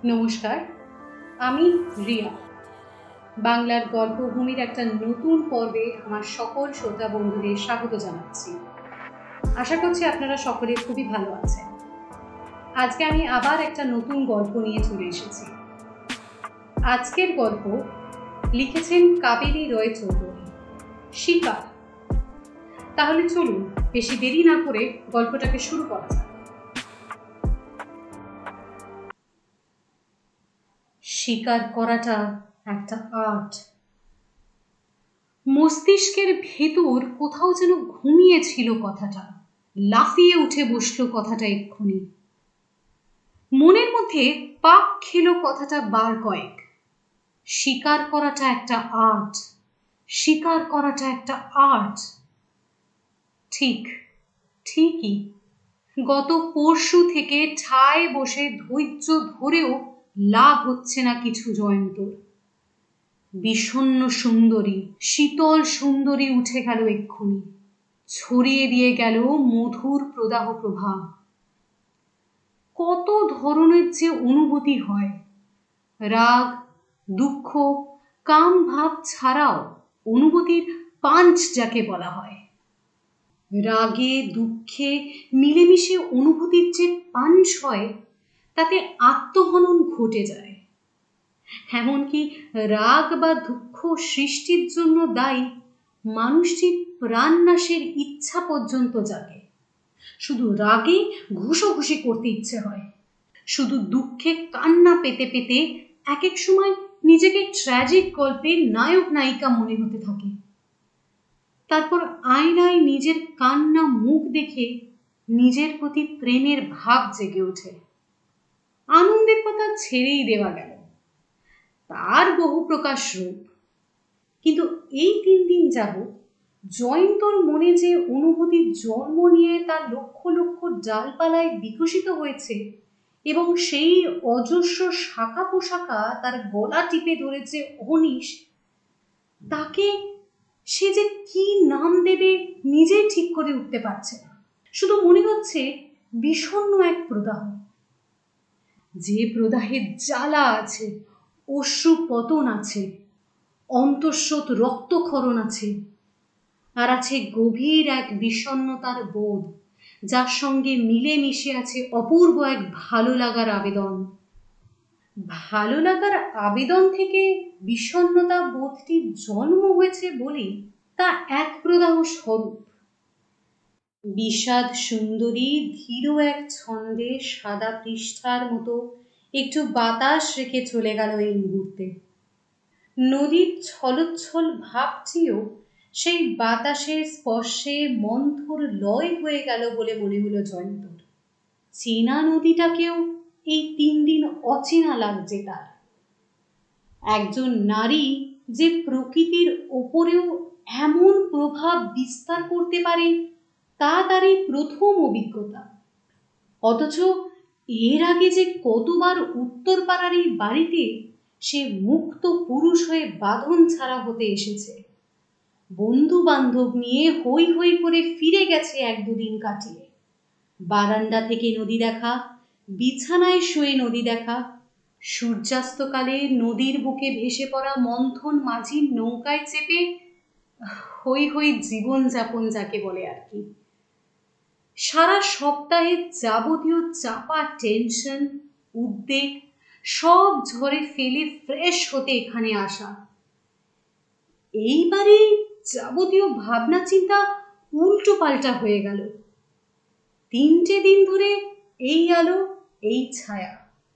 নমস্কার, আমি রিয়া। বাংলার গল্পভূমির একটা নতুন পর্বে আমার সকল শ্রোতা বন্ধুদের স্বাগত জানাচ্ছি। আশা করছি আপনারা সকলে খুবই ভালো আছেন। আজকে আমি আবার একটা নতুন গল্প নিয়ে চলে এসেছি। আজকের গল্প লিখেছেন কাবেরী রয় চৌধুরী, শিকার। তাহলে চলুন বেশি দেরি না করে গল্পটাকে শুরু করা যাক। শিকার করাটা একটা আর্ট। মস্তিষ্কের ভেতর কোথাও যেন ঘুমিয়েছিল কথাটা, লাফিয়ে উঠে বসলো কথাটা এক্ষুনি। মনের মধ্যে পাক খেলো কথাটা বার কয়েক। শিকার করাটা একটা আর্ট, শিকার করাটা একটা আর্ট। ঠিকই। গত পরশু থেকে ঠায় বসে ধৈর্য ধরেও লাভ হচ্ছে না কিছু জয়ন্তর। বিষণ্ণ সুন্দরী, শীতল সুন্দরী উঠে গেল এক্ষুনি, ছড়িয়ে দিয়ে গেল মধুর প্রদাহ প্রভাব। কত ধরনের যে অনুভূতি হয়, রাগ, দুঃখ, কাম ভাব ছাড়াও অনুভূতির পাঞ্চ যাকে বলা হয়। রাগে দুঃখে মিলেমিশে অনুভূতির যে পাঞ্চ হয়, তাতে আত্মহনন ঘটে যায়। এমনকি রাগ বা দুঃখ সৃষ্টির জন্য দায়ী মানুষটির প্রাণনাশের ইচ্ছা পর্যন্ত জাগে। শুধু রাগে ঘুষোঘুষি করতে ইচ্ছে হয়, শুধু দুঃখে কান্না পেতে পেতে এক এক সময় নিজেকে ট্র্যাজিক গল্পের নায়ক নায়িকা মনে হতে থাকে। তারপর আয়নায় নিজের কান্না মুখ দেখে নিজের প্রতি প্রেমের ভাব জেগে ওঠে। আনন্দের কথা ছেড়েই দেওয়া গেল, তার বহু প্রকাশ রূপ। কিন্তু এই 3 দিন যাবৎ জয়ন্তর মনে যে অনুভূতির জন্ম নিয়ে তার লক্ষ লক্ষ ডালপালায় বিকশিত হয়েছে এবং সেই অজস্র শাখা পোশাকা তার গলা টিপে ধরেছে অনিশ, তাকে সে যে কি নাম দেবে নিজে ঠিক করে উঠতে পারছে না। শুধু মনে হচ্ছে বিষণ্ণ এক প্রদাহ, যে প্রদাহের জ্বালা আছে, অশ্রু পতন আছে, অন্তঃস্রোত রক্তক্ষরণ আছে, আর আছে গভীর এক বিষণ্ণতার বোধ, যার সঙ্গে মিলে মিশে আছে অপূর্ব এক ভালো লাগার আবেদন। ভালো লাগার আবেদন থেকে বিষণ্ণতা বোধটির জন্ম হয়েছে বলেই তা এক প্রদাহ স্বরূপ। বিষাদ সুন্দরী ধীর এক ছন্দে সাদা পৃষ্ঠার মতো একটু বাতাস রেখে চলে গেল এই মুহূর্তে। নদীর ছলোচ্ছল ভাবটিও সেই বাতাসের স্পর্শে মন্থর লয় হয়ে গেল বলে মনে হলো জয়ন্তর। চেনা নদীটাকেও এই 3 দিন অচেনা লাগছে তার। একজন নারী যে প্রকৃতির ওপরেও এমন প্রভাব বিস্তার করতে পারে, তা তার এই প্রথম অভিজ্ঞতা। অথচ এর আগে যে কতবার উত্তর পাড়ার এই বাড়িতে সে মুক্ত পুরুষ হয়ে বাঁধন ছাড়া হতে এসেছে, বন্ধু বান্ধব নিয়ে হই হই করে ফিরে গেছে 1-2 দিন কাটিয়ে। বারান্দা থেকে নদী দেখা, বিছানায় শুয়ে নদী দেখা, সূর্যাস্তকালে নদীর বুকে ভেসে পড়া মন্থন মাঝির নৌকায় চেপে হই হই জীবন যাপন যাকে বলে আর কি। সারা সপ্তাহের যাবতীয় চাপা টেনশন, উদ্বেগ সব ঝরে ফেলে ফ্রেশ হতে এখানে আসা। এইবারে যাবতীয় ভাবনা চিন্তা উল্টো পাল্টা হয়ে গেল। 3টে দিন ধরে এই আলো, এই ছায়া।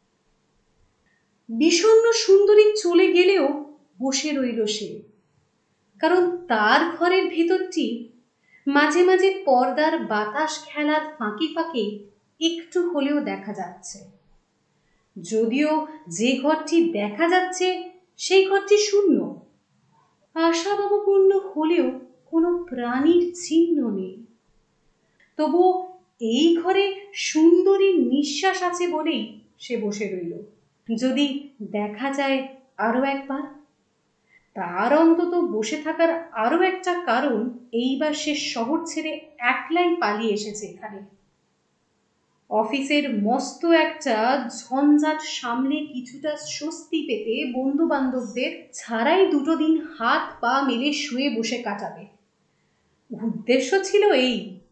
বিষণ্ণ সুন্দরী চলে গেলেও বসে রইল সে, কারণ তার ঘরের ভেতরটি মাঝে মাঝে পর্দার বাতাস খেলার ফাঁকে ফাঁকে একটু হলেও দেখা যাচ্ছে। যদিও যে ঘরটি দেখা যাচ্ছে সেই ঘরটি শূন্য, আশাভাবপূর্ণ হলেও কোনো প্রাণীর চিহ্ন নেই। তবুও এই ঘরে সুন্দরীর নিঃশ্বাস আছে বলেই সে বসে রইল। যদি দেখা যায় আরো একবার, তার অন্তত বসে থাকার আরো একটা কারণ, এইবার সে শহর ছেড়ে একলাই পালিয়ে এসেছে এখানে। অফিসের মস্ত একটা ঝঞ্ঝাট সামলে কিছুটা স্বস্তি পেতে বন্ধু বান্ধবদের ছাড়াই 2 দিন হাত পা মেলে শুয়ে বসে কাটাবে। উদ্দেশ্য ছিল এই।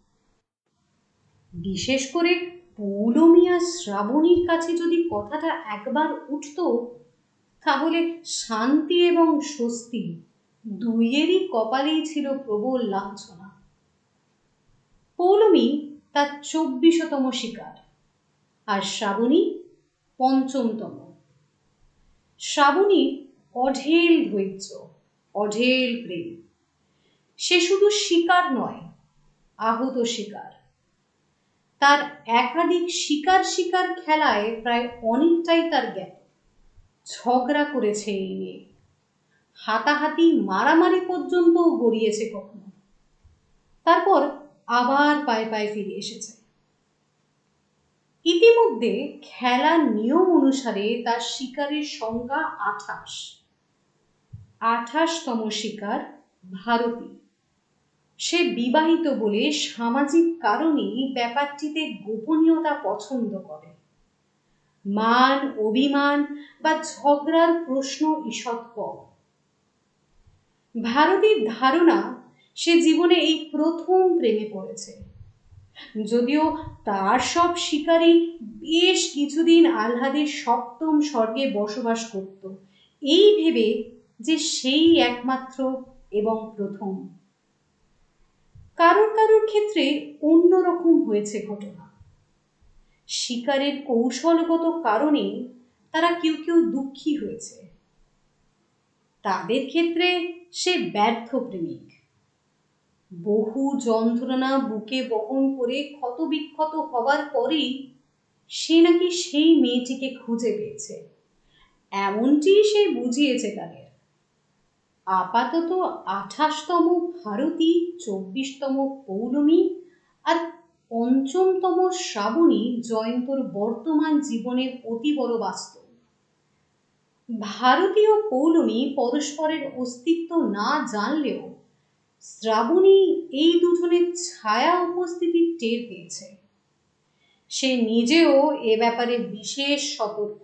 বিশেষ করে পৌলমী আর শ্রাবণীর কাছে যদি কথাটা একবার উঠত, তাহলে শান্তি এবং স্বস্তি দুইয়েরই কপালেই ছিল প্রবল লাঞ্ছনা। পৌলমী তার 24তম শিকার, আর শ্রাবণী 5মতম। শ্রাবণীর অঢেল ধৈর্য, অঢেল প্রেম। সে শুধু শিকার নয়, আহত শিকার। তার একাধিক শিকার খেলায় প্রায় অনেকটাই তার জ্ঞান। ঝগড়া করেছে এই নিয়ে, হাতাহাতি মারামারি পর্যন্ত গড়িয়েছে কখনো, তারপর আবার পায়ে পায়ে ফিরে এসেছে। ইতিমধ্যে খেলার নিয়ম অনুসারে তার শিকারের সংখ্যা 28। 28তম শিকার ভারতী। সে বিবাহিত বলে সামাজিক কারণেই ব্যাপারটিতে গোপনীয়তা পছন্দ করে। মান অভিমান বা ঝগড়ার প্রশ্ন ঈষৎ কম। ভারতীর ধারণা সে জীবনে এই প্রথম প্রেমে পড়েছে, যদিও তার সব শিকারী বেশ কিছুদিন আহ্লাদের 7ম স্বর্গে বসবাস করত, এই ভেবে যে সেই একমাত্র এবং প্রথম। কারোর ক্ষেত্রে অন্যরকম হয়েছে ঘটনা। শিকারের কৌশলগত কারণে তারা কেউ দুঃখী হয়েছে। তাদের ক্ষেত্রে সে ব্যর্থ প্রেমিক। বহু যন্ত্রণা বুকে বহন করে ক্ষতবিক্ষত হবার পরেই সে নাকি সেই মেয়েটিকে খুঁজে পেয়েছে, এমনটি সে বুঝিয়েছে তাদের। আপাতত 28তম ভারতী, 24তম পৌলমী আর 5মতম শ্রাবণী জয়ন্তর বর্তমান জীবনের অতি বড় বাস্তব। ভারতী ও পৌলমী পরস্পরের অস্তিত্ব না জানলেও শ্রাবণী এই দুজনের ছায়া উপস্থিতি টের পেয়েছে। সে নিজেও এ ব্যাপারে বিশেষ সতর্ক।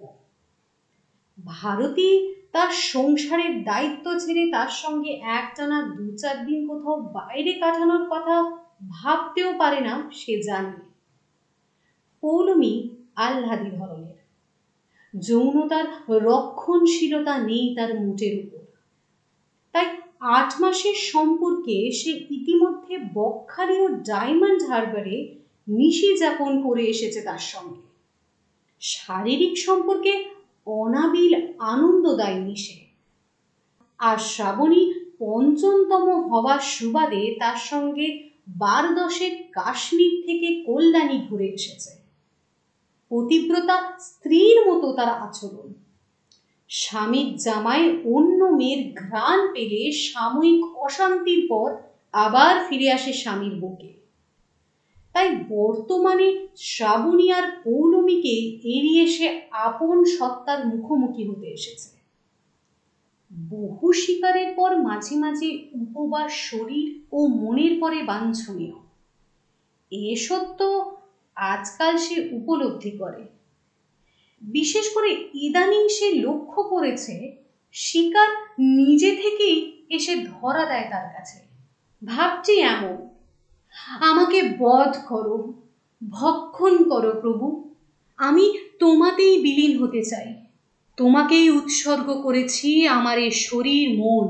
ভারতী তার সংসারের দায়িত্ব ছেড়ে তার সঙ্গে একটানা 2-4 দিন কোথাও বাইরে কাটানোর কথা ভাবতেও পারে না, সে জানে। পৌলমী আহ্লাদী ধরনের, যৌনতার রক্ষণশীলতা নেই তার মুটের উপর। তাই 8 মাসের সম্পর্কে সে ইতিমধ্যে বকখালি ও ডায়মন্ড হারবারে নিশি যাপন করে এসেছে তার সঙ্গে। শারীরিক সম্পর্কে অনাবিল আনন্দদায়ী সে। আর শ্রাবণী 5মতম হওয়ার সুবাদে তার সঙ্গে 12 কাশ্মীর থেকে কল্যাণী ঘুরে এসেছে। পতিব্রতা স্ত্রীর মতো তার আচরণ। স্বামীর জামায় অন্য মেয়ের ঘ্রাণ পেলে সাময়িক অশান্তির পর আবার ফিরে আসে স্বামীর বুকে। তাই বর্তমানে শ্রাবণী আর পৌলমীকে এড়িয়ে সে আপন সত্তার মুখোমুখি হতে এসেছে। বহু শিকারের পর মাঝে মাঝে উপবাস শরীর ও মনের পরে বাঞ্ছনীয়, এ সত্য আজকাল সে উপলব্ধি করে। বিশেষ করে ইদানিং সে লক্ষ্য করেছে শিকার নিজে থেকেই এসে ধরা দেয় তার কাছে। ভাবছি এমন, আমাকে বধ করো, ভক্ষণ করো প্রভু, আমি তোমাতেই বিলীন হতে চাই, তোমাকেই উৎসর্গ করেছি আমার এ শরীর মন।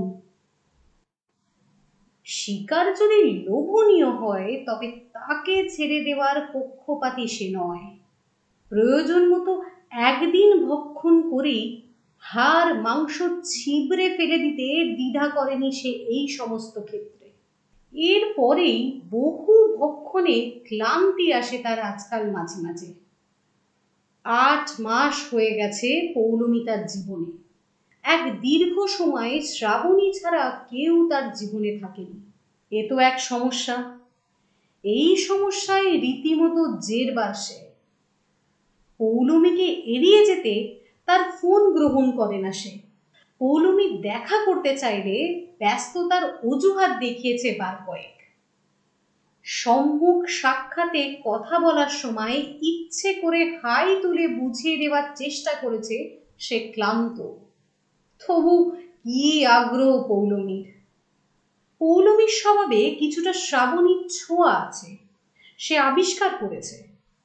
শিকার যদি লোভনীয় হয় তবে তাকে ছেড়ে দেওয়ার পক্ষপাতী সে নয়। প্রয়োজন মতো একদিন ভক্ষণ করেই হাড় মাংস ছিবড়ে ফেলে দিতে দ্বিধা করেনি সে এই সমস্ত ক্ষেত্রে। এরপরেই বহু ভক্ষণে ক্লান্তি আসে তার আজকাল মাঝে মাঝে। 8 মাস হয়ে গেছে পৌলমী তার জীবনে। এক দীর্ঘ সময় শ্রাবণী ছাড়া কেউ তার জীবনে থাকেনি। এ তো এক সমস্যা। এই সমস্যায় রীতিমতো জেরবার সে। পৌলমীকে এড়িয়ে যেতে তার ফোন গ্রহণ করে না সে। পৌলমী দেখা করতে চাইলে ব্যস্ততার অজুহাত দেখিয়েছে বার কয়েক। সম্মুখ সাক্ষাতে কথা বলার সময় ইচ্ছে করে হাই তুলে বুঝিয়ে দেওয়ার চেষ্টা করেছে সে ক্লান্ত। তবু কি আগ্রহ পৌলমীর! পৌলমীর স্বভাবে কিছুটা শ্রাবণীর ছোঁয়া আছে, সে আবিষ্কার করেছে।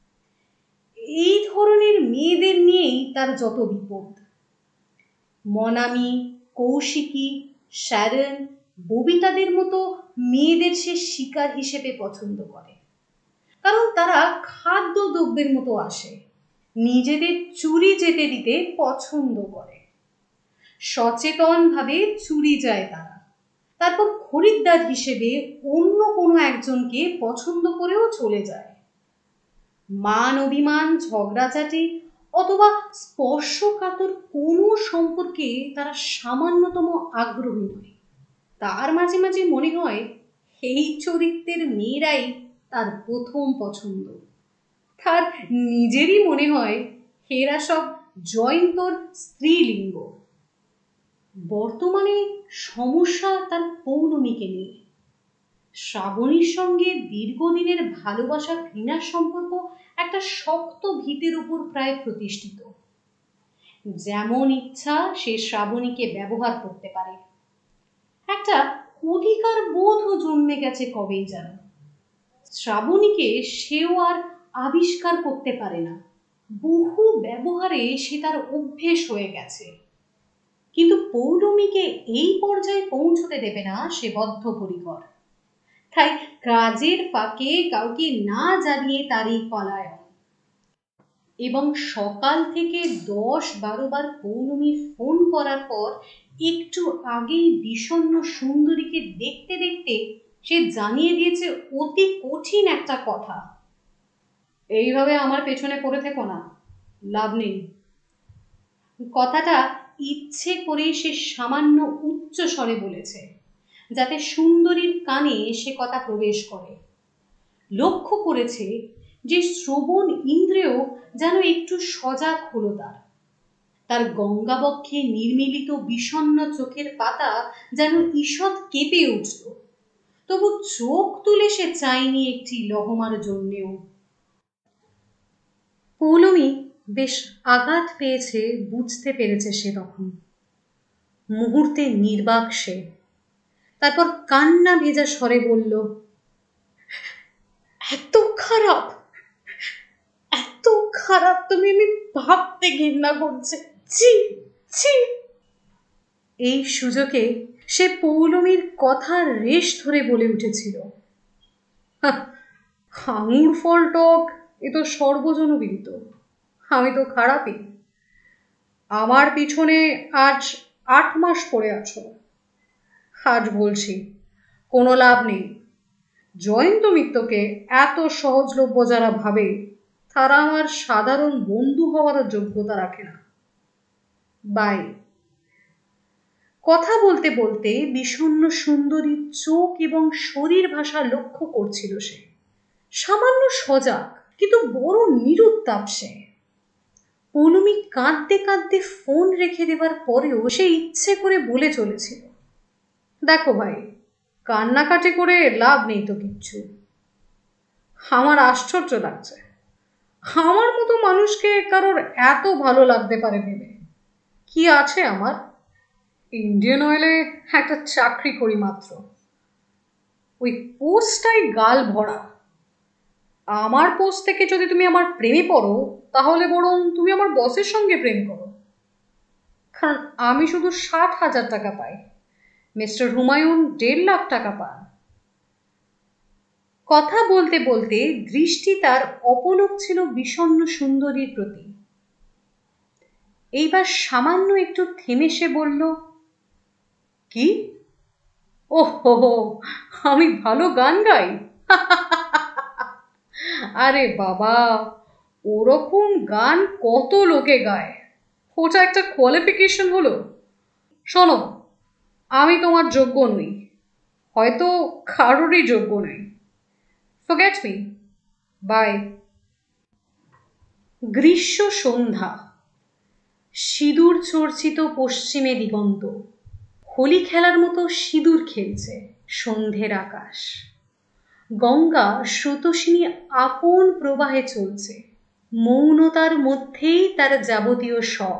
এই ধরনের মেয়েদের নিয়েই তার যত বিপদ। মনামি, কৌশিকী, শ্যারন, ববিতাদের মতো মেয়েদের সে শিকার হিসেবে পছন্দ করে, কারণ তারা খাদ্যদ্রব্যের মতো আসে, নিজেদের চুরি যেতে দিতে পছন্দ করে। সচেতনভাবে চুরি যায় তারা, তারপর খরিদ্দার হিসেবে অন্য কোনো একজনকে পছন্দ করেও চলে যায়। মান অভিমান, ঝগড়াঝাটি অথবা স্পর্শকাতর কোনো সম্পর্কে তারা সামান্যতম আগ্রহী নয়। তার মাঝে মাঝে মনে হয় এই চরিত্রের মেয়েরাই তার প্রথম পছন্দ। তার নিজেরই মনে হয় এরা সব জয়ন্তর স্ত্রীলিঙ্গ। বর্তমানে সমস্যা তার পৌলমীকে নিয়ে। শ্রাবণীর সঙ্গে দীর্ঘদিনের ভালোবাসা ঘৃণার সম্পর্ক একটা শক্ত ভিতের উপর প্রায় প্রতিষ্ঠিত। যেমন ইচ্ছা সে শ্রাবণীকে ব্যবহার করতে পারে। একটা অধিকার বোধও জন্মে গেছে কবেই যেন। শ্রাবণীকে সেও আর আবিষ্কার করতে পারে না, বহু ব্যবহারে সে তার অভ্যেস হয়ে গেছে। কিন্তু পৌলমীকে এই পর্যায়ে পৌঁছতে দেবে না সে বদ্ধপরিকর। তাই কাজের ফাঁকে কাউকে না জানিয়ে তারই পলায়ন। এবং সকাল থেকে 10-12 বার পৌলমীর ফোন করার পর একটু আগেই বিষণ্ণ সুন্দরীকে দেখতে দেখতে সে জানিয়ে দিয়েছে অতি কঠিন একটা কথা: এইভাবে আমার পেছনে পড়ে থেকো না, লাভ নেই। কথাটা ইচ্ছে করেই সে সামান্য উচ্চ স্বরে বলেছে, যাতে সুন্দরীর কানে সে কথা প্রবেশ করে। লক্ষ্য করেছে যে শ্রবণ ইন্দ্রিয় যেন একটু সজাগ হলো তার গঙ্গাবক্ষে নির্মিলিত বিষণ্ণ চোখের পাতা যেন ঈষৎ কেঁপে উঠল। তবু চোখ তুলে সে চায়নি একটি লহমার জন্যেও। পৌলমী বেশ আঘাত পেয়েছে বুঝতে পেরেছে সে তখন। মুহূর্তে নির্বাক সে। তারপর কান্না ভেজা স্বরে বলল, এত খারাপ, এত খারাপ তুমি, আমি ভাবতে ঘৃণা করছে, ছি ছি। এই সুযোগে সে পৌলমীর কথার রেশ ধরে বলে উঠেছিল, আঙুর ফল টক এ তো সর্বজনবিদিত, আমি তো খারাপই। আমার পিছনে আজ 8 মাস পড়ে আছো। আজ বলছি কোনো লাভ নেই। জয়ন্ত মিত্রকে এত সহজলভ্য যারা ভাবে, তারা আমার সাধারণ বন্ধু হওয়ার যোগ্যতা রাখে না। বাই। কথা বলতে বলতে বিষণ্ণ সুন্দরীর চোখ এবং শরীর ভাষা লক্ষ্য করছিল সে। সামান্য সজাগ, কিন্তু বড় নিরুত্তাপ সে। পৌলমী কাঁদতে কাঁদতে ফোন রেখে দেবার পরেও সে ইচ্ছে করে বলে চলেছিল, দেখো ভাই, কান্নাকাটি করে লাভ নেই তো কিচ্ছু। আমার আশ্চর্য লাগছে, আমার মতো মানুষকে কারোর এত ভালো লাগতে পারে ভেবে। কি আছে আমার? ইন্ডিয়ান অয়েলে একটা চাকরি করি মাত্র। ওই পোস্টটাই গাল ভরা। আমার পোস্ট থেকে যদি তুমি আমার প্রেমে পড়ো, তাহলে বরং তুমি আমার বসের সঙ্গে প্রেম করো, কারণ আমি শুধু 60,000 টাকা পাই, মিস্টার হুমায়ুন 1.5 লাখ টাকা পান। কথা বলতে বলতে দৃষ্টি তার অপলক ছিল বিষণ্ণ সুন্দরীর প্রতি। এইবার সামান্য একটু থেমে সে বলল, কি? ওহো, আমি ভালো গান গাই? আরে বাবা, ওরকম গান কত লোকে গায়, ওটা একটা কোয়ালিফিকেশন হলো? শোনো, আমি তোমার যোগ্য নই, হয়তো কারোরই যোগ্য নই। Forget me, bye. গ্রীষ্ম সন্ধ্যা, সিঁদুর চর্চিত পশ্চিমে দিগন্ত, হোলি খেলার মতো সিঁদুর খেলছে সন্ধ্যের আকাশ। গঙ্গা স্রোতস্বিনী আপন প্রবাহে চলছে। মৌনতার মধ্যেই তার যাবতীয় শখ।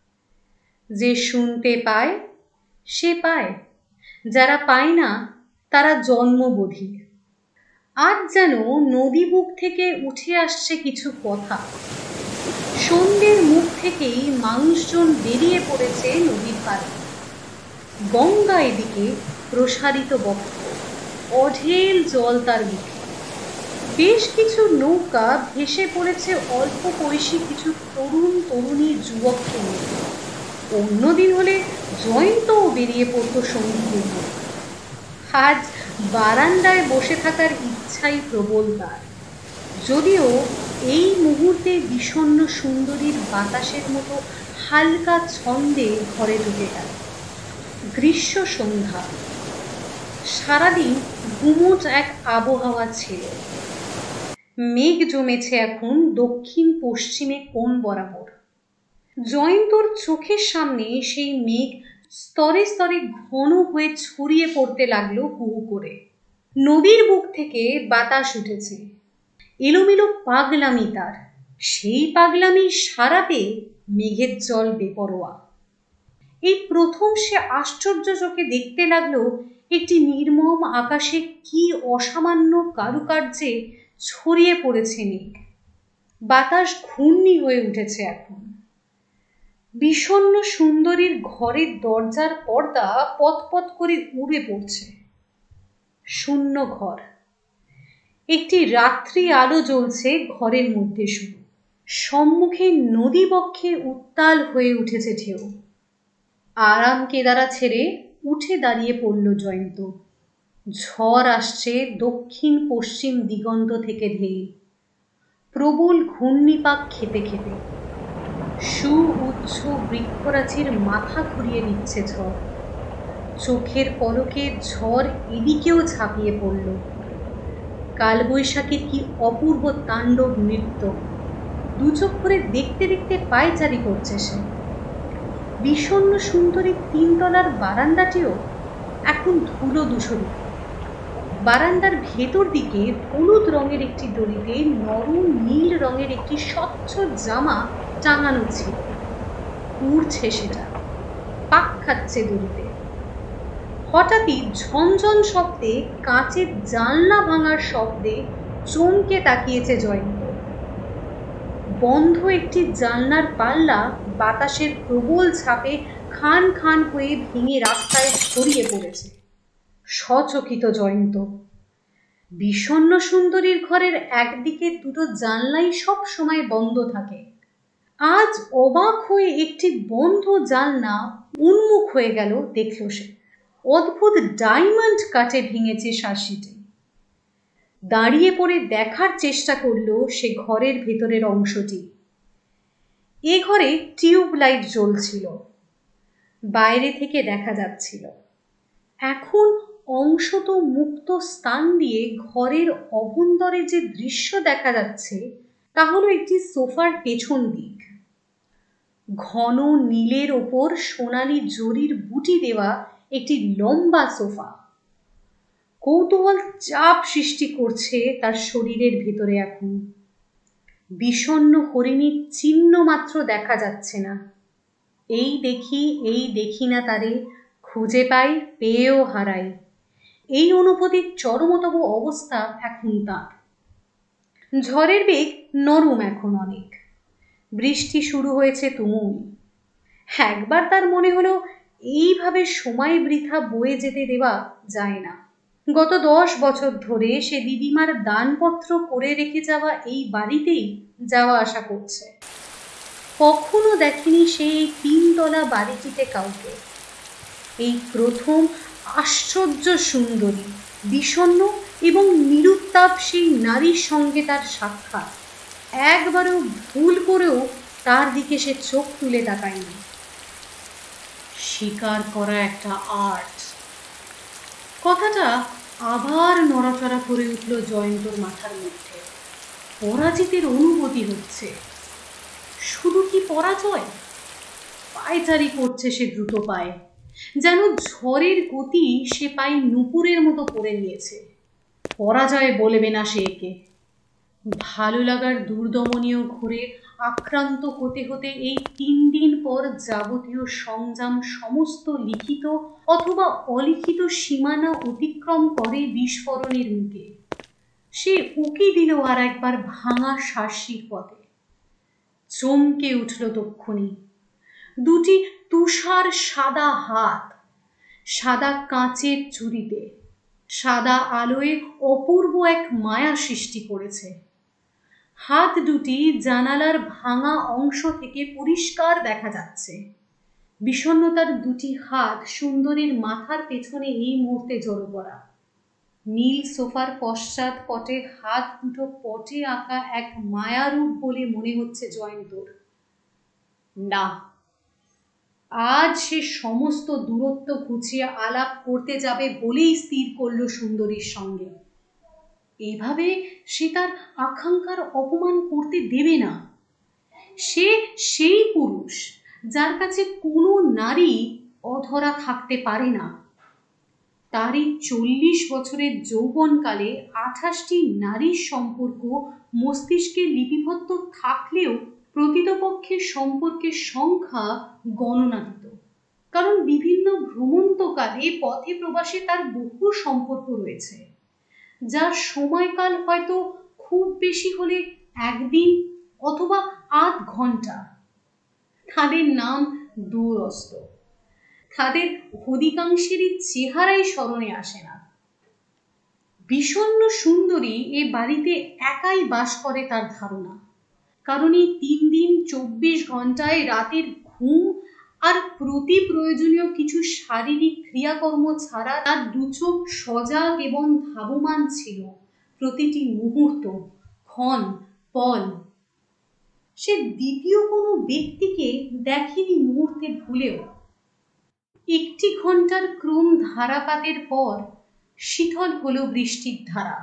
যে শুনতে পায় সে পায়, যারা পায় না তারা জন্মবধির। আজ যেন নদী বুক থেকে উঠে আসছে কিছু কথা। সন্ধ্যের মুখ থেকেই মানুষজন বেরিয়ে পড়েছে নদীর পাড়ে। গঙ্গা এদিকে প্রসারিত বক্ষ, অঢেল জল তার মুখে। বেশ কিছু নৌকা ভেসে পড়েছে অল্প বয়সী কিছু তরুণ তরুণী যুবককে নিয়ে। অন্যদিন হলে জয়ন্তও বেরিয়ে পড়তো সঙ্গীদের নিয়ে। আজ বারান্দায় বসে থাকার ইচ্ছাই প্রবল তার, যদিও এই মুহূর্তে বিষণ্ণ সুন্দরীর বাতাসের মতো হালকা ছন্দে ঘরে ঢুকে গেল। গ্রীষ্ম সন্ধ্যা, সারাদিন গুমোট এক আবহাওয়া ছিল। মেঘ জমেছে এখন দক্ষিণ পশ্চিমে কোণ বরাবর। জয়ন্তর চোখের সামনে সেই মেঘ স্তরে স্তরে ঘন হয়ে ছড়িয়ে পড়তে লাগলো হু হু করে। নদীর বুক থেকে বাতাস উঠেছে, এলোমেলো পাগলামি তার। সেই পাগলামি সারাতে মেঘের জল বেপরোয়া। এই প্রথম সে আশ্চর্য চোখে দেখতে লাগলো একটি নির্মম আকাশে কি অসামান্য কারুকার্যে ছড়িয়ে পড়েছে মেঘ। বাতাস ঘূর্ণি হয়ে উঠেছে এখন। বিষণ্ণ সুন্দরীর ঘরের দরজার পর্দা পতপত করে উড়ে পড়ছে। শূন্য ঘর, একটি রাত্রি আলো জ্বলছে ঘরের মধ্যে শুধু। সম্মুখে নদী বক্ষে উত্তাল হয়ে উঠেছে ঢেউ। আরাম কেদারা ছেড়ে উঠে দাঁড়িয়ে পড়ল জয়ন্ত। ঝড় আসছে দক্ষিণ পশ্চিম দিগন্ত থেকে ধেয়ে, প্রবল ঘূর্ণিপাক খেতে খেতে। সুউচ্চ বৃক্ষরাজির মাথা ঘুরিয়ে দিচ্ছে ঝড়। চোখের পলকে ঝড় এদিকেও ঝাঁপিয়ে পড়ল। কালবৈশাখীর কি অপূর্ব তাণ্ডব নৃত্য! দুচোখ করে দেখতে দেখতে পায়চারি করছে সে। বিষণ্ণ সুন্দরীর তিনতলার বারান্দাটিও এখন ধুলো ধূসরিত। বারান্দার ভেতর দিকে হলুদ রঙের একটি দড়িতে নরম নীল রঙের একটি স্বচ্ছ জামা টাঙানো ছিল। উড়ছে সেটা, পাক খাচ্ছে দড়িতে। হঠাৎই ঝনঝন শব্দে কাঁচের জানলা ভাঙার শব্দে চমকে তাকিয়েছে জয়ন্ত। বন্ধ একটি জানলার পাল্লা বাতাসের প্রবল ঝাপে খান খান হয়ে ভেঙে রাস্তায় ছড়িয়ে পড়েছে। সচকিত জয়ন্ত। বিষণ্ণ সুন্দরীর ঘরের একদিকে দুটো জানলাই সব সময় বন্ধ থাকে। আজ অবাক হয়ে একটি বন্ধ জানলা উন্মুখ হয়ে গেল দেখল সে। অদ্ভুত ডায়মন্ড কাটে ভেঙেছে শাসিতে। দাঁড়িয়ে পড়ে দেখার চেষ্টা করলো সে ঘরের ভেতরের অংশটি। এ ঘরে টিউবলাইট জ্বলছিল, বাইরে থেকে দেখা যাচ্ছিল। এখন অংশত মুক্ত স্থান দিয়ে ঘরের অভ্যন্তরে যে দৃশ্য দেখা যাচ্ছে তা হলো একটি সোফার পেছন দিক। ঘন নীলের ওপর সোনালি জরির বুটি দেওয়া একটি লম্বা সোফা। কৌতূহল চাপ সৃষ্টি করছে তার শরীরের ভেতরে এখন। বিষণ্ণ হরিণীর চিহ্ন মাত্র দেখা যাচ্ছে না। এই দেখি না তারে, খুঁজে পাই পেয়েও হারাই। এই অনুভূতির চরমতম অবস্থা এখন তার। ঝড়ের বেগ নরম এখন অনেক। বৃষ্টি শুরু হয়েছে তুমুল। একবার তার মনে হলো এইভাবে সময় বৃথা বয়ে যেতে দেওয়া যায় না। গত 10 বছর ধরে সে দিদিমার দানপত্র করে রেখে যাওয়া এই বাড়িতেই যাওয়া আসা করছে। কখনো দেখেনি সেই 3 তলা বাড়িটিতে কাউকে। এই প্রথম আশ্চর্য সুন্দরী, বিষণ্ণ এবং নিরুত্তাপ সেই নারীর সঙ্গে তার সাক্ষাৎ। একবারও ভুল করেও তার দিকে সে চোখ তুলে তাকায়নি। স্বীকার করা একটা আর্ট। কথাটা আবার নড়াচড়া করে উঠল জয়ন্তর মাথার মধ্যে। পরাজিতের অনুভূতি হচ্ছে। শুধু কি পরাজয়? পায়চারি করছে সে দ্রুত পায়ে, যেন ঝড়ের গতি সে পায়ে নুপুরের মতো পড়ে নিয়েছে। পরাজয় বলবে না সে একে। ভালো লাগার দুর্দমনীয় ঘোরে আক্রান্ত হতে হতে এই 3 দিন পর যাবতীয় সংযম সমস্ত লিখিত অথবা অলিখিত সীমানা অতিক্রম করে বিস্ফোরণের মুখে। সে উকি দিল আর একবার ভাঙা শার্সির পথে। চমকে উঠল তক্ষুনি। দুটি তুষার সাদা হাত, সাদা কাঁচের চুড়িতে, সাদা আলোয় অপূর্ব এক মায়া সৃষ্টি করেছে। হাত দুটি জানালার ভাঙা অংশ থেকে পরিষ্কার দেখা যাচ্ছে। বিষণ্ণতার দুটি হাত সুন্দরীর মাথার পেছনে এই মুহূর্তে জড়ো করা। নীল সোফার পশ্চাৎ পটে হাত দুটো পটে আঁকা এক মায়ারূপ বলে মনে হচ্ছে জয়ন্তর। না, আজ সে সমস্ত দূরত্ব ঘুচিয়ে আলাপ করতে যাবে বলেই স্থির করল সুন্দরীর সঙ্গে। এভাবে সে তার আকাঙ্ক্ষার অপমান করতে দেবে না। সে সেই পুরুষ যার কাছে কোনো নারী অধরা থাকতে পারে না। তারই 40 বছরের যৌবনকালে 28টি নারীর সম্পর্ক মস্তিষ্কে লিপিবদ্ধ থাকলেও প্রকৃতপক্ষে সম্পর্কের সংখ্যা গণনাতীত। কারণ বিভিন্ন ভ্রমন্তকালে পথে প্রবাসে তার বহু সম্পর্ক রয়েছে, যার সময়কাল হয়তো খুব বেশি হলে 1 দিন অথবা 8 ঘন্টা। তাদের নাম দূরস্থ, তাদের অধিকাংশেরই চেহারাই স্মরণে আসে না। বিষণ্ণ সুন্দরী এ বাড়িতে একাই বাস করে তার ধারণা। কারণ এই 3 দিন 24 ঘন্টায় রাতের ঘুম আর প্রতি প্রয়োজনীয় কিছু শারীরিক ক্রিয়াকর্ম ছাড়া তার দুচোখ সজাগ এবং ধাবমান ছিল প্রতিটি মুহূর্ত, ক্ষণ, পল। সে দ্বিতীয় কোনো ব্যক্তিকে দেখেনি মুহূর্তে ভুলেও। 1 ঘন্টার ক্রম ধারাপাতের পর শীতল হলো বৃষ্টির ধারা।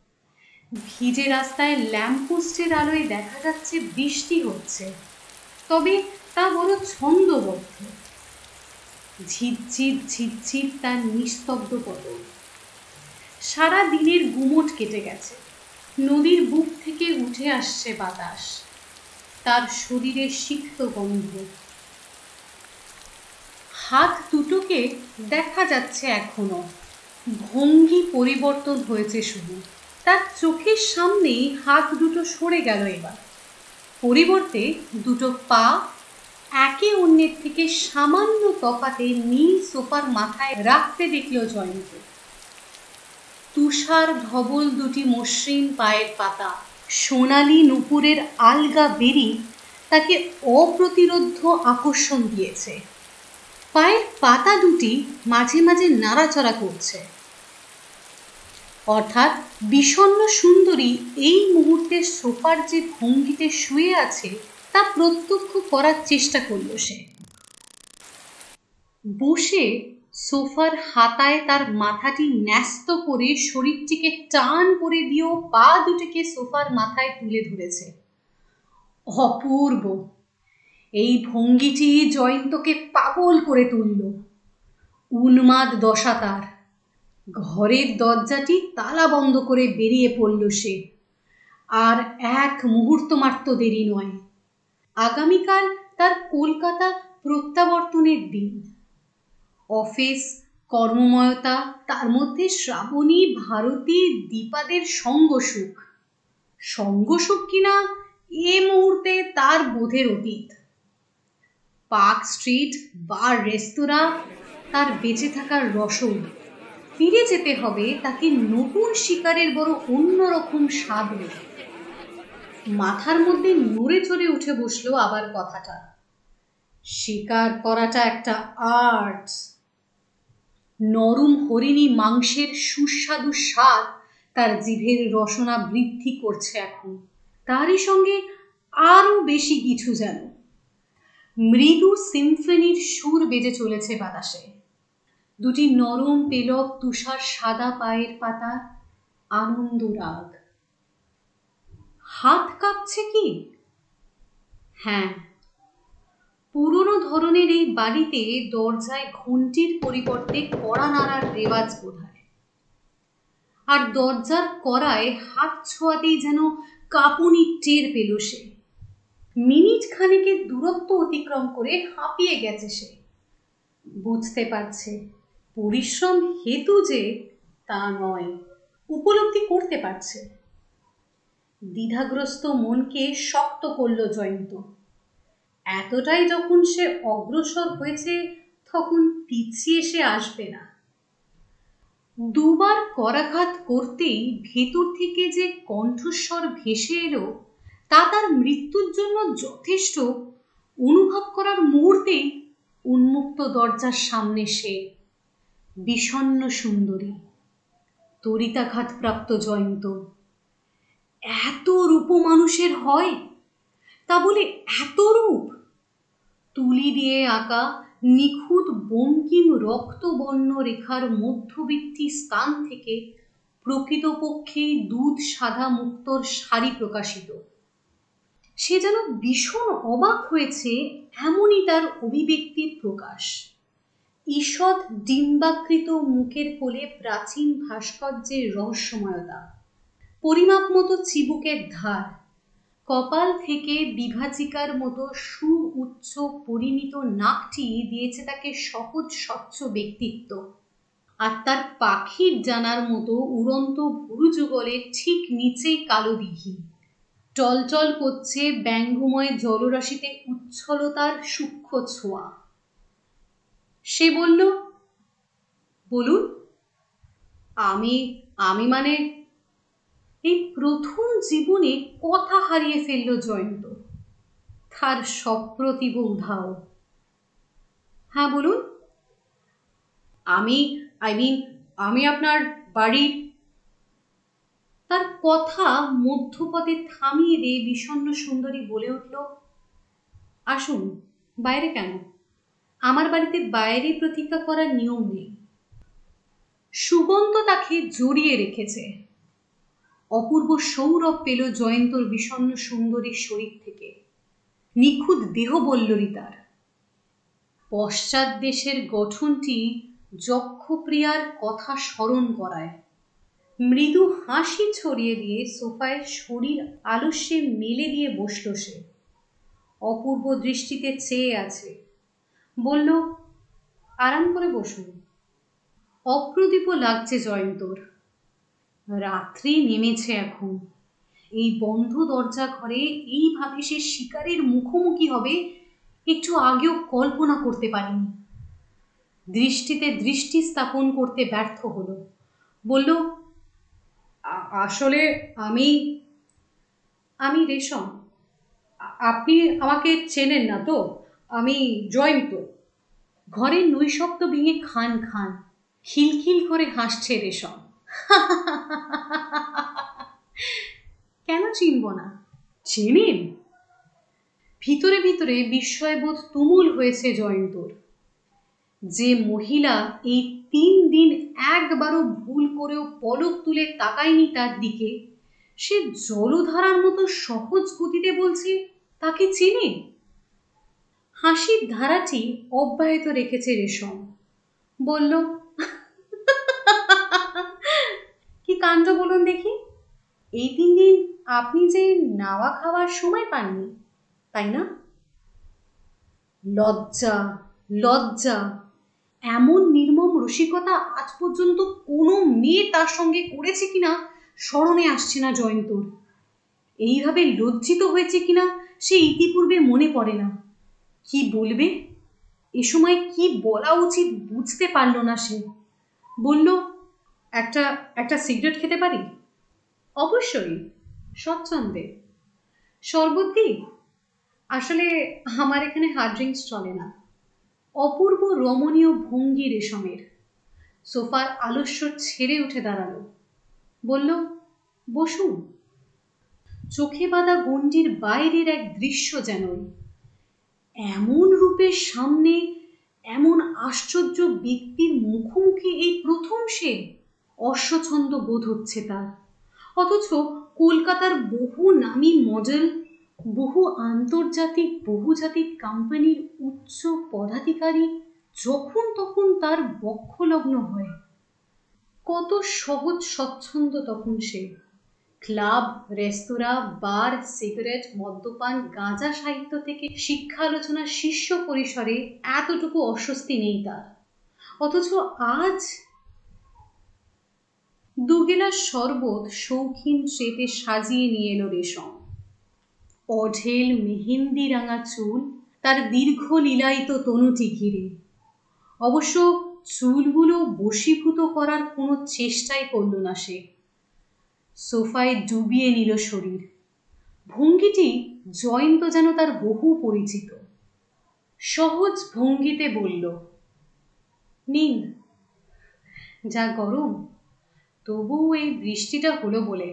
ভিজে রাস্তায় ল্যাম্পপোস্টের আলোয় দেখা যাচ্ছে বৃষ্টি হচ্ছে, তবে তা বড় ছন্দবদ্ধ। ঝিরঝির ঝিরঝির তার নিস্তব্ধ পতন। সারা দিনের গুমট কেটে গেছে। নদীর বুক থেকে উঠে আসছে বাতাস, তার শরীরে সিক্ত গন্ধ। হাত দুটোকে দেখা যাচ্ছে এখনো, ভঙ্গি পরিবর্তন হয়েছে শুধু। তার চোখের সামনেই হাত দুটো সরে গেল এবার। পরিবর্তে দুটো পা একে অন্যের থেকে সামান্য তফাতে নীল সোফার মাথায় রাখতে দেখল জয়ন্ত। তুষার ধবল দুটি মসৃণ পায়ের পাতা, সোনালি নুপুরের আলগা বেরি তাকে অপ্রতিরোধ্য আকর্ষণ দিয়েছে। পায়ের পাতা দুটি মাঝে মাঝে নাড়াচাড়া করছে। অর্থাৎ বিষণ্ণ সুন্দরী এই মুহূর্তে সোফার যে ভঙ্গিতে শুয়ে আছে তা প্রত্যক্ষ করার চেষ্টা করল সে। বসে সোফার হাতায় তার মাথাটি ন্যস্ত করে শরীরটিকে টান করে দিয়েও পা দুটিকে সোফার মাথায় তুলে ধরেছে। অপূর্ব এই ভঙ্গিটি জয়ন্তকে পাগল করে তুলল। উন্মাদ দশা তার। ঘরের দরজাটি তালা বন্ধ করে বেরিয়ে পড়ল সে। আর 1 মুহূর্ত মাত্র দেরি নয়। আগামীকাল তার কলকাতা প্রত্যাবর্তনের দিন। অফিস, কর্মময়তা, তার মধ্যে শ্রাবণী, ভারতী, দীপাদের সঙ্গসুখ। সঙ্গসুখ কিনা এ মুহূর্তে তার বোধের অতীত। পার্ক স্ট্রিট বার রেস্তোরাঁ তার বেঁচে থাকার রসদ। ফিরে যেতে হবে তাকে নতুন শিকারের বড় অন্যরকম স্বাদ নেই। মাথার মধ্যে নড়ে চড়ে উঠে বসলো আবার কথাটা। শিকার করাটা একটা আর্ট। নরম হরিণী মাংসের সুস্বাদু স্বাদ তার জিভের রসনা বৃদ্ধি করছে এখন। তারই সঙ্গে আরো বেশি কিছু যেন। মৃদু সিম্ফনির সুর বেজে চলেছে বাতাসে। দুটি নরম পেলব তুষার সাদা পায়ের পাতা, আনন্দ রাগ। হাত কাঁপছে কি? হ্যাঁ, পুরনো ধরনের এই বাড়িতে দরজায় ঘন্টির পরিবর্তে কড়া নাড়ার রেওয়াজ বোধহয়। আর দরজার কড়ায় হাত ছোঁয়াতেই যেন কাঁপুনি টের পেল সে। মিনিট খানেকের দূরত্ব অতিক্রম করে হাঁপিয়ে গেছে সে। বুঝতে পারছে পরিশ্রম হেতু যে তা নয়, উপলব্ধি করতে পারছে। দ্বিধাগ্রস্ত মনকে শক্ত করল জয়ন্ত। এতটাই যখন সে অগ্রসর হয়েছে তখন পিছিয়ে সে আসবে না। দুবার করাঘাত করতেই ভেতর থেকে যে কণ্ঠস্বর ভেসে এলো তা তার মৃত্যুর জন্য যথেষ্ট অনুভব করার মুহূর্তেই উন্মুক্ত দরজার সামনে সে, বিষণ্ণ সুন্দরী, তরিতাঘাতপ্রাপ্ত জয়ন্ত। এত রূপ মানুষের হয়, তা বলে এত রূপ! তুলি দিয়ে আঁকা নিখুঁত বঙ্কিম রক্তবর্ণ রেখার মধ্যবর্তী স্থান থেকে প্রকৃতপক্ষেই দুধ সাদা মুক্তোর শাড়ি প্রকাশিত। সে যেন ভীষণ অবাক হয়েছে, এমনই তার অভিব্যক্তির প্রকাশ। ঈষৎ ডিম্বাকৃত মুখের কোলে প্রাচীন ভাস্কর্যের রহস্যময়তা, পরিমাপ মতো চিবুকের ধার, কপাল থেকে বিভাজিকার মতো সুউচ্চ পরিমিত নাকটি দিয়েছে তাকে সহজ স্বচ্ছ ব্যক্তিত্ব। আর তার পাখির জানার মতো উড়ন্ত ভুরু যুগলের ঠিক নিচেই কালো দিঘি টলটল করছে ব্যঙ্গময় জলরাশিতে উচ্ছলতার সূক্ষ্ম ছোঁয়া। সে বলল, বলুন। আমি আমি মানে এই প্রথম জীবনে কথা হারিয়ে ফেলল জয়ন্ত। তার সপ্রতিভ উধাও। হ্যাঁ বলুন। আমি আপনার বাড়ির। তার কথা মধ্যপথে থামিয়ে দিয়ে বিষণ্ণ সুন্দরী বলে উঠল, আসুন। বাইরে কেন? আমার বাড়িতে বাইরে প্রতীক্ষা করার নিয়ম নেই। সুগন্ধ তাকে জড়িয়ে রেখেছে। অপূর্ব সৌরভ পেল জয়ন্তর বিষণ্ণ সুন্দরীর শরীর থেকে। নিখুঁত দেহবল্লরী তার। পশ্চাৎ দেশের গঠনটি যক্ষপ্রিয়ার কথা স্মরণ করায়। মৃদু হাসি ছড়িয়ে দিয়ে সোফায় শরীর আলস্যে মেলে দিয়ে বসল সে। অপূর্ব দৃষ্টিতে চেয়ে আছে। বলল, আরাম করে বসুন। অপ্রদীপ লাগছে জয়ন্তর। রাত্রি নেমেছে এখন। এই বন্ধ দরজা ঘরে এইভাবে সে শিকারের মুখোমুখি হবে একটু আগেও কল্পনা করতে পারেনি। দৃষ্টিতে দৃষ্টি স্থাপন করতে ব্যর্থ হলো। বলল, আসলে আমি রেশম। আপনি আমাকে চেনেন না তো? আমি জয়ন্ত। ঘরের নৈশব্দ ভেঙে খান খান খিলখিল করে হাসছে রেশম। কেন চিনব না? চেনেন? ভিতরে ভিতরে বিস্ময়বোধ তুমুল হয়েছে জয়ন্তর। যে মহিলা এই 3 দিন একবারও ভুল করেও পলক তুলে তাকায়নি তার দিকে, সে জলধারার মতো সহজ গতিতে বলছে তাকে চিনে। হাসির ধারাটি অব্যাহত রেখেছে রেশম। বলল, কি কাণ্ড বলুন দেখি। এই 3 দিন আপনি যে নাওয়া খাওয়ার সময় পাননি, তাই না? লজ্জা, লজ্জা! এমন নির্মম রসিকতা আজ পর্যন্ত কোনো মেয়ে তার সঙ্গে করেছে কিনা স্মরণে আসছে না জয়ন্তর। এইভাবে লজ্জিত হয়েছে কিনা সে ইতিপূর্বে মনে পড়ে না। কি বলবে, এ সময় কি বলা উচিত বুঝতে পারল না সে। বলল, একটা সিগারেট খেতে পারি? অবশ্যই, স্বচ্ছন্দে। শরবত দিই? আসলে আমার এখানে হার্ড ড্রিঙ্কস চলে না। অপূর্ব রমণীয় ভঙ্গি রেশমের। সোফার আলস্য ছেড়ে উঠে দাঁড়ালো। বলল, বসুন। চোখে বাঁধা গণ্ডির বাইরের এক দৃশ্য যেন। এমন রূপের সামনে এমন আশ্চর্য ব্যক্তির মুখোমুখি এই প্রথম সে। অস্বচ্ছন্দ বোধ হচ্ছে তার। অথচ কলকাতার বহু নামী মডেল, বহু আন্তর্জাতিক বহুজাতিক কোম্পানির উচ্চ পদাধিকারী যখন তখন তার বক্ষলগ্ন হয়। কত সহজ স্বচ্ছন্দ তখন সে। ক্লাব, রেস্তোরাঁ, বার, সিগারেট, মদ্যপান, গাঁজা সাহিত্য থেকে শিক্ষা আলোচনার শীর্ষ পরিসরে এতটুকু অস্বস্তি নেই তার। অথচ আজ 2 গিলাস শরবত শৌখিন ট্রেতে সাজিয়ে নিয়ে এলো রেশম। অঢেল মেহেন্দি রাঙা চুল তার দীর্ঘ লীলায়িত তনুটি ঘিরে। অবশ্য চুলগুলো বশীভূত করার কোনো চেষ্টাই করল না সে। সোফায় ডুবিয়ে নিল শরীর। ভঙ্গিটি জয়ন্ত যেন তার বহু পরিচিত। সহজ ভঙ্গিতে বলল, নিন। যা গরম, তবুও এই বৃষ্টিটা হলো বলে।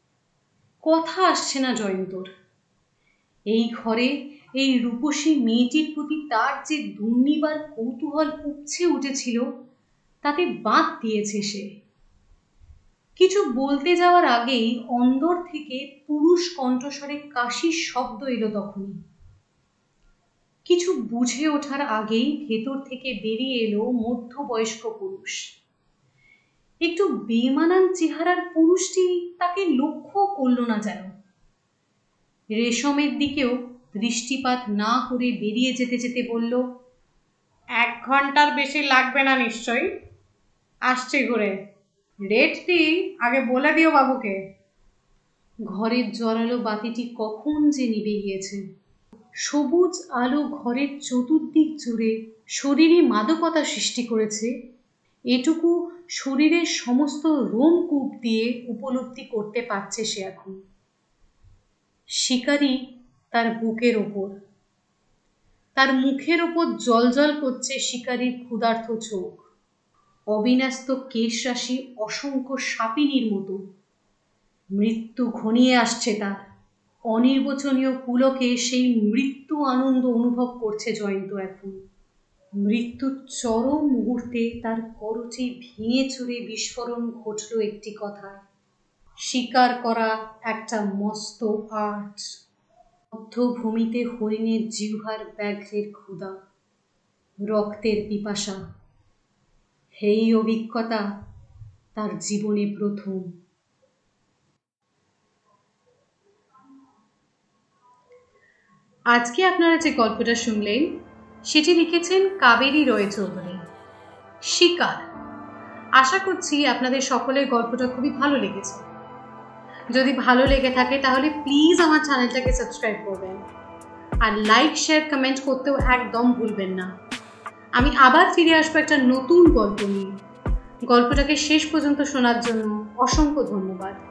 কথা আসছে না জয়ন্তর। এই ঘরে এই রূপসী মেয়েটির প্রতি তার যে দুর্নিবার কৌতূহল উপচে উঠেছিল, তাতে বাঁধ দিয়েছে সে। কিছু বলতে যাওয়ার আগেই অন্দর থেকে পুরুষ কণ্ঠস্বরে কাশির শব্দ এলো তখনই। কিছু বুঝে ওঠার আগেই ভেতর থেকে বেরিয়ে এলো মধ্যবয়স্ক পুরুষ। একটু বেমানান চেহারার পুরুষটি তাকে লক্ষ্য করল না যেন। রেশমের দিকেও দৃষ্টিপাত না করে বেরিয়ে যেতে যেতে বলল, 1 ঘন্টার বেশি লাগবে না নিশ্চয়ই। আসছে ঘুরে। রেটটি আগে বলে দিও বাবুকে। ঘরের জোরালো বাতিটি কখন যে নিভে গিয়েছে। সবুজ আলো ঘরের চতুর্দিক জুড়ে শরীরে মাদকতা সৃষ্টি করেছে, এটুকু শরীরের সমস্ত রোমকূপ দিয়ে উপলব্ধি করতে পারছে সে এখন। শিকারী তার বুকের ওপর, তার মুখের ওপর জ্বলজ্বল করছে শিকারীর ক্ষুধার্ত চোখ। অবিন্যস্ত কেশ রাশি অসংখ্য সাপিনীর মতো। মৃত্যু ঘনিয়ে আসছে তার। অনির্বচনীয় পুলকে সেই মৃত্যু আনন্দ অনুভব করছে জয়ন্ত এখন। মৃত্যুর চরম মুহূর্তে তার করচে ভেঙে চুরে বিস্ফোরণ ঘটল একটি কথায়, শিকার করা একটা মস্ত আর্ট। মধ্যভূমিতে হরিণের জিহ্বার ব্যাঘ্রের ক্ষুধা, রক্তের পিপাসা। এই অভিজ্ঞতা তার জীবনে প্রথম। আজকে আপনারা যে গল্পটা শুনলেন সেটি লিখেছেন কাবেরী রয় চৌধুরী। শিকার। আশা করছি আপনাদের সকলের গল্পটা খুবই ভালো লেগেছে। যদি ভালো লেগে থাকে তাহলে প্লিজ আমার চ্যানেলটাকে সাবস্ক্রাইব করবেন, আর লাইক, শেয়ার, কমেন্ট করতেও একদম ভুলবেন না। আমি আবার ফিরে আসবো একটা নতুন গল্প নিয়ে। গল্পটাকে শেষ পর্যন্ত শোনার জন্য অসংখ্য ধন্যবাদ।